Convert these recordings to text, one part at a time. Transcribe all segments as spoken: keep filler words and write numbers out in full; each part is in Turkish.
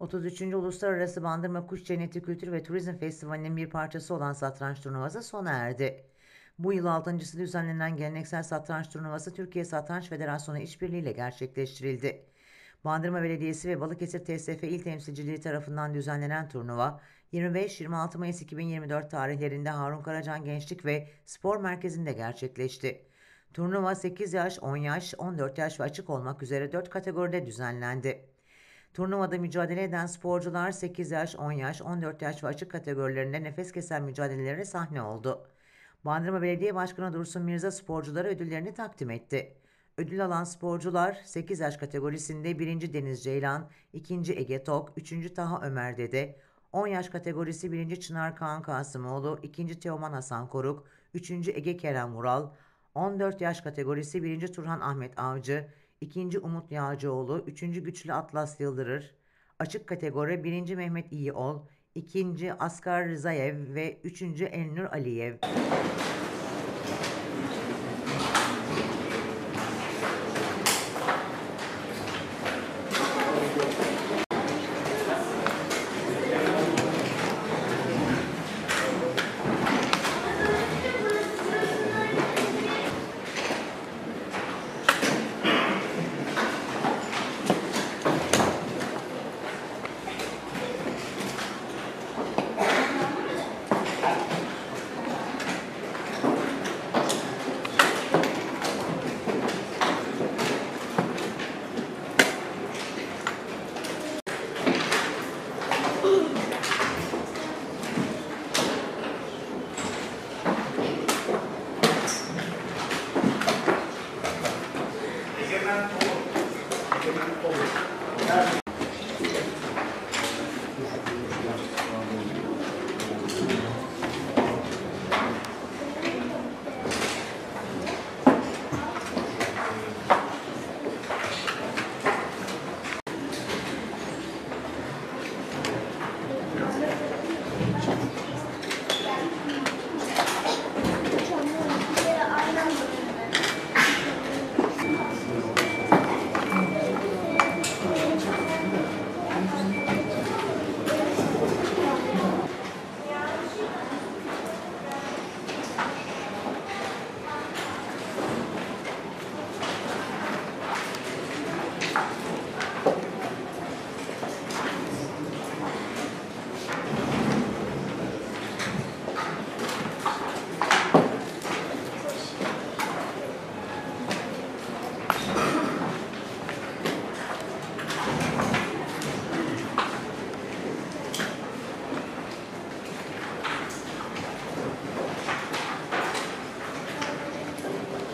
otuz üçüncü. Uluslararası Bandırma Kuş Cenneti Kültür ve Turizm Festivali'nin bir parçası olan satranç turnuvası sona erdi. Bu yıl altıncısı düzenlenen geleneksel satranç turnuvası Türkiye Satranç Federasyonu işbirliğiyle gerçekleştirildi. Bandırma Belediyesi ve Balıkesir T S F İl Temsilciliği tarafından düzenlenen turnuva, yirmi beş yirmi altı Mayıs iki bin yirmi dört tarihlerinde Harun Karacan Gençlik ve Spor Merkezi'nde gerçekleşti. Turnuva sekiz yaş, on yaş, on dört yaş ve açık olmak üzere dört kategoride düzenlendi. Turnuvada mücadele eden sporcular sekiz yaş, on yaş, on dört yaş ve açık kategorilerinde nefes kesen mücadelelere sahne oldu. Bandırma Belediye Başkanı Dursun Mirza sporculara ödüllerini takdim etti. Ödül alan sporcular sekiz yaş kategorisinde birinci Deniz Ceylan, ikinci Ege Tok, üçüncü Taha Ömer Dede, on yaş kategorisi birinci Çınar Kaan Kasımoğlu, ikinci Teoman Hasan Koruk, üçüncü Ege Kerem Vural, on dört yaş kategorisi birinci Turhan Ahmet Avcı, ikinci Umut Yağcıoğlu, üçüncü Güçlü Atlas Yıldırır, açık kategori birinci Mehmet İyiol, ikinci Asgar Rızayev ve üçüncü Elnur Aliyev.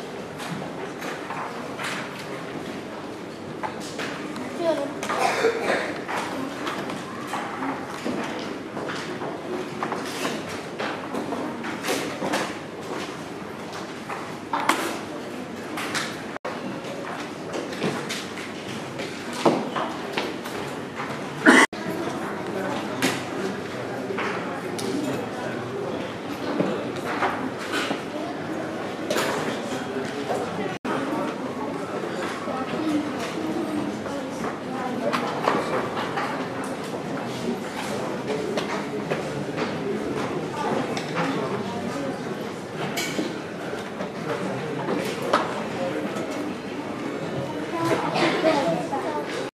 Diyorum.